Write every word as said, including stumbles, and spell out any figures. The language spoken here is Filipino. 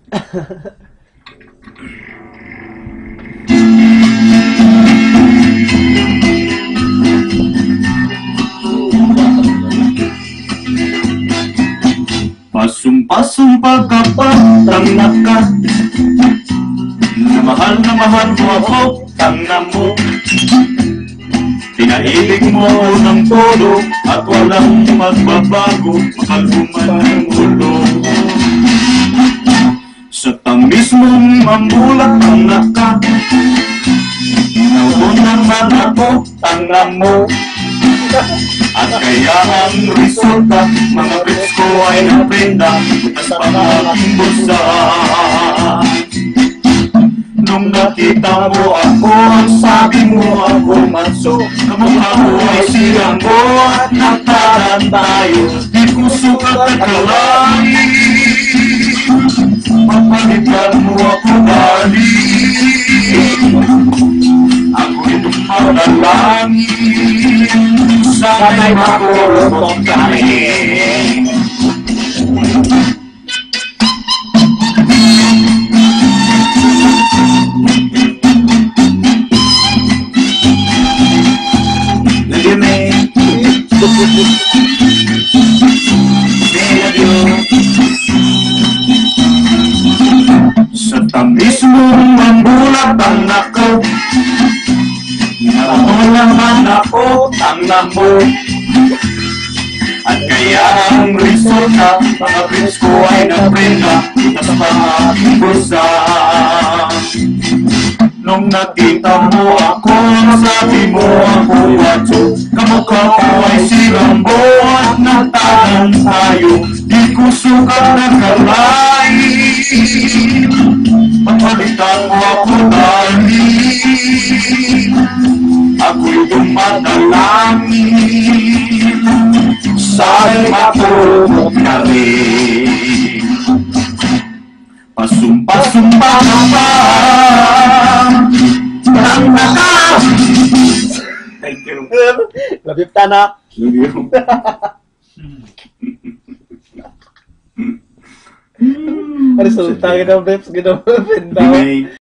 Pasumpa-sumpa ka pa, tangna ka. Na mahal na mahal mo ako, tangna mo. Pinaibig mo ng todo at walang magbabago, mahal mo man ang ulo. Sa tamis mong mamulak, tangna ka. Naon naman ako, tangna mo. At kaya ang resulta, mga bits ko ay naprenda, butas pa aking bulsa. Nung nakita mo ako, ang sabi mo ako manso. Kamukha mo ay sirambo at nagtaran tayo. Di ko sukat at kalay, papalitan mo ako dali. Ako'y dumadalangin, sana'y makulong kami. Love you, man. Love you. Sa tamis mong mambulat ang nakaw, naon naman ako, tangna mo. At kaya ang resulta, mga prince ko ay naprenda, butas pa aking bulsa. Nung nakita mo ako, sabi mo ako wacho. Kamukha ko ay si Rambo at nagtahan tayo. Di ko sukat na kalay, papalitan mo ako dali. Ako'y dumadalangin, sana'y makulong ka rin. Pasumpa-sumpa ka pa, tangna ka. Thank you. Love you, Tana. Love you. Resulta, ginawa, Beps, ginawa, Benda.